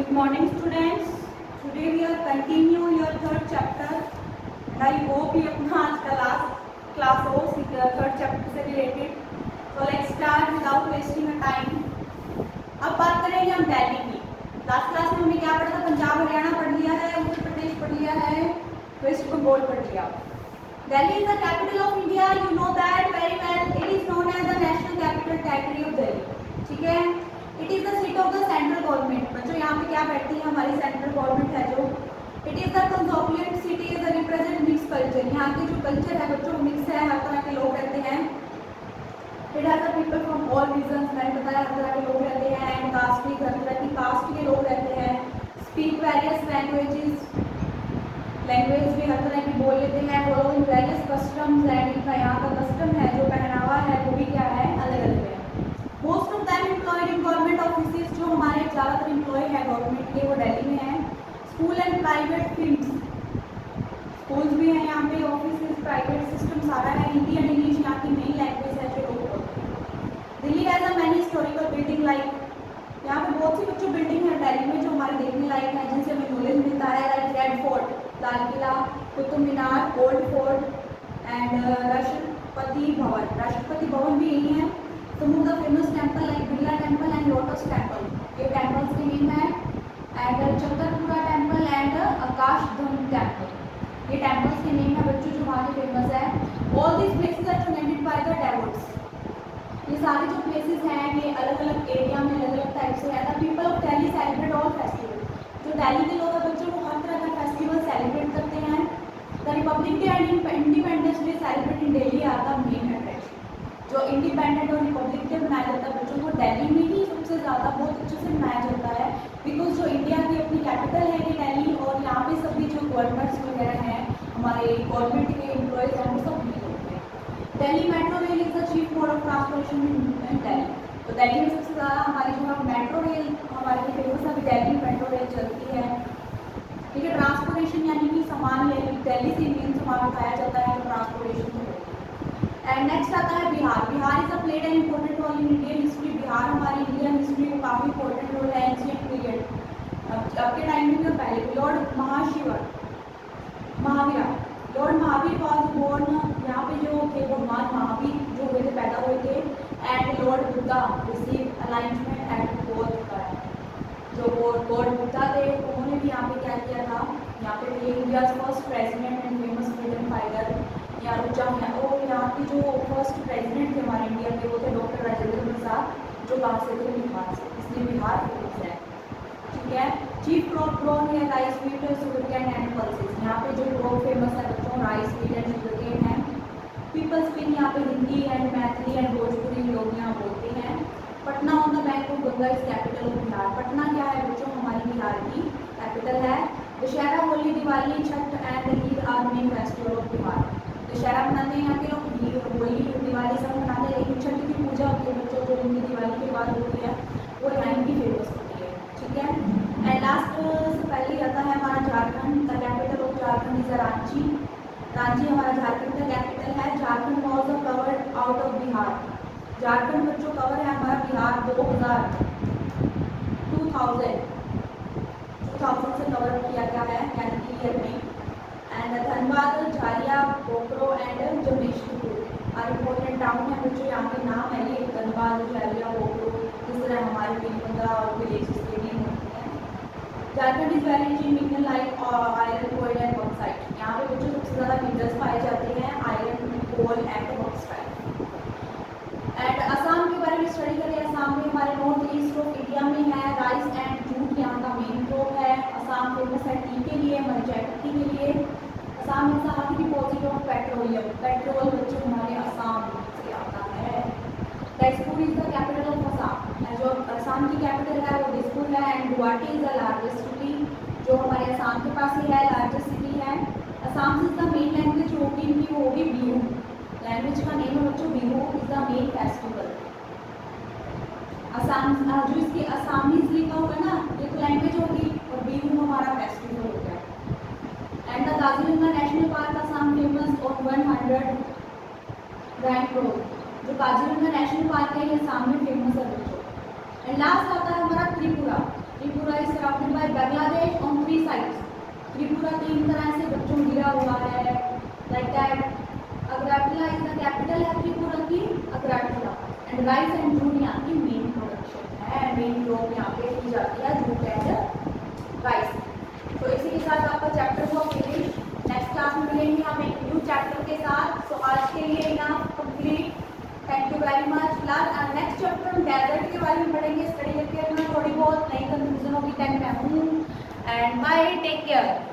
Good morning, students. Today we are continue your third chapter, and I hope you अपना आज का class हो third chapter से related. So let's start without wasting a time. अब बात करेंगे हम दिल्ली की. लास्ट क्लास में हमने क्या पढ़ा था? पंजाब हरियाणा पढ़ लिया है, उत्तर प्रदेश पढ़ लिया है, वेस्ट बंगाल पढ़ लिया. Delhi is the capital of India. You know that very well. It is known as the national capital territory of Delhi. ठीक है? It is the seat of the central government. बच्चों यहाँ पे क्या बैठती है? हमारी सेंट्रल गवर्नमेंट है जो. It is the consolidate city is the represent mix culture. यहाँ के जो कल्चर है बच्चों मिक्स है, हर तरह के लोग रहते हैं. It has the people from all regions. मैंने बताया हर तरह के लोग रहते हैं. एंड कास्ट भी हर तरह की कास्ट के लोग रहते हैं. स्पीक वेरियस लैंग्वेज भी हर तरह की बोल लेते हैं. Following various customs. एंड इनका यहाँ का कस्टम है जो पहनावा है वो भी क्या है? अलग अलग है. Most of them employed in government office. जो हमारे ज़्यादातर एम्प्लॉय है गवर्नमेंट के वो दिल्ली में है. School and private fields. Schools भी हैं यहाँ पे, ऑफिस प्राइवेट सिस्टम सारा है. हिंदी एंड इंग्लिश यहाँ की मेन लैंग्वेज है जो लोग बोलते हैं. Delhi has a many historical building like. यहाँ पे बहुत सी बच्चों बिल्डिंग है दिल्ली में जो हमारे देखने लायक है, जिनसे हमें नॉलेज मिलता है. Like red fort, Lal Qila, Qutub Minar, old fort and Rashtrapati Bhavan. Rashtrapati Bhavan भी यही है. some of the famous temple like Birla temple and Lotus temple. ये temples के नेम है. And Chakrapura temple and Akshardham temple. ये temples के नेम है बच्चों जो वहाँ के फेमस है. All these places are donated by the devotees. ये सारे जो places हैं ये अलग अलग एरिया में अलग अलग टाइप से है. The people of Delhi celebrate all festivals. जो दिल्ली के लोग हैं बच्चों वो हर तरह का फेस्टिवल सेलिब्रेट करते हैं. The Republic Day and Independence Day celebrate in Delhi are the main attraction. जो इंडिपेंडेंट और रिपब्लिक डे मनाया जाता है बच्चों को दिल्ली में ही सबसे ज़्यादा बहुत अच्छे से मनाया जाता है. बिकॉज जो इंडिया की अपनी कैपिटल है ये दिल्ली, और यहाँ पे सभी जो गवर्नमेंट्स वगैरह हैं हमारे गवर्नमेंट के एम्प्लॉयज़ हैं वो सब नहीं होते हैं. Delhi metro rail is the chief mode of transportation in Delhi. तो दिल्ली में सबसे ज़्यादा हमारी जो है मेट्रो रेल हमारे लिए फेमस है. दिल्ली मेट्रो रेल चलती है. ठीक है. ट्रांसपोर्टेशन यानी कि सामान दिल्ली से इंडियन सामान उठाया जाता है तो ट्रांसपोर्टेशन तो होती है. एंड नेक्स्ट आता है Bihar. Bihar is a played an important role in Indian history. Bihar हमारी इंडियन हिस्ट्री में काफ़ी इंपॉर्टेंट रोल है. एंशिएंट पीरियड अब के टाइम में तो पहले लॉर्ड महावीर वॉज बोर्न. यहाँ पे जो थे भगवान महावीर जो हुए थे पैदा हुए थे. And lord Buddha receive alignment at both. जो लॉर्ड बुद्धा थे उन्होंने भी यहाँ पे क्या किया था? यहाँ पे ये India first president and famous freedom fighter या रुचा है. और यहाँ की जो फर्स्ट प्रेसिडेंट थे हमारे इंडिया के वो थे डॉक्टर राजेंद्र प्रसाद, जो कहाँ से थे? बिहार से. इसलिए बिहार फेमस है. ठीक है. चीफ क्रॉप ग्रोन है rice, wheat, sugarcane and pulses. यहाँ पे जो क्रॉप फेमस है बच्चों राइस, व्हीट एंड शुगरकेन है. पीपल स्पीक यहाँ पे हिंदी एंड मैथिली एंड भोजपुरी लोग यहाँ बोलते हैं. Patna on the bank of Ganga is capital of Bihar. Patna क्या है बच्चों? हमारी बिहार की कैपिटल है. Dussehra, Holi, Diwali, Chhath and Eid are main festival of Bihar. Dussehra मनाते हैं यहाँ के लोग, होली दिवाली सब मनाते हैं, लेकिन छठ की पूजा होती है बच्चों जो इनकी दिवाली के बाद होती है वो यहाँ की फेमस होती है. ठीक है. एंड लास्ट से पहले आता है हमारा Jharkhand. The capital of Jharkhand is Ranchi. Ranchi हमारा झारखंड का कैपिटल है. Jharkhand was covered out of Bihar. Jharkhand बच्चों कवर है हमारा बिहार 2000 से कवर किया गया है यानी कि ईयर में. And Dhanbad, Jharia, Bokaro and Jamshedpur are important town है बच्चों. यहाँ के नाम है ये धनबाद, झारिया, बोकरो. इस तरह हमारे पेनबंदा और विलेजेस के नेम होते हैं. Jharkhand is very rich in mineral like iron, coal and bauxite. यहाँ पे बच्चों सबसे ज़्यादा मिनरल्स पाए जाते हैं iron, coal and bauxite. And Assam के बारे में स्टडी करें. असम में हमारे नॉर्थ ईस्ट ऑफ इंडिया में है. राइस एंड जूट यहाँ का मेन क्रॉप है. असम फेमस है टी के लिए, मरचाई पत्ती के लिए. Assam is the high deposit of petroleum. Petrol बच्चों हमारे असम से आता है. Dispur is the capital of Assam. जो असम की कैपिटल है वो दिसपुर है. And Guwahati is the largest city जो हमारे असम के पास ही है, लार्जेस्ट सिटी है. Assam is the main language होगी इनकी वो होगी बिहू. लैंग्वेज का नेम है बच्चों Bihu is the main festival. Assam जो इसकी असामीज लिखा होगा ना ये तो लैंग्वेज होगी और बिहू हमारा फेस्टिवल होगा. And the Kaziranga national park Assam famous on 100 rank road. जो काजीरंगा नेशनल पार्क है ये असम में फेमस है बच्चों. एंड लास्ट आता है हमारा Tripura. Tripura is surrounded by Bangladesh on 3 sides. Tripura 3 तरह से बच्चों घिरा हुआ है, like that. Agartala is the capital है त्रिपुरा की, Agartala. And rice and jute यहाँ की मेन प्रोडक्शन है, मेन जॉब यहाँ पे की जाती है जूट एंड राइस। तो इसी के साथ आपका चैप्टर हुआ फिनिश। नेक्स्ट क्लास में मिलेंगे हम एक न्यू चैप्टर के साथ। सो आज के लिए यहाँ complete. Thank you very much. फिलहाल नेक्स्ट चैप्टर हम डेजर्ट के बारे में पढ़ेंगे, स्टडी करके अपना थोड़ी बहुत नई कंफ्यूजन होगी, टाइम में हूँ। And bye, take care.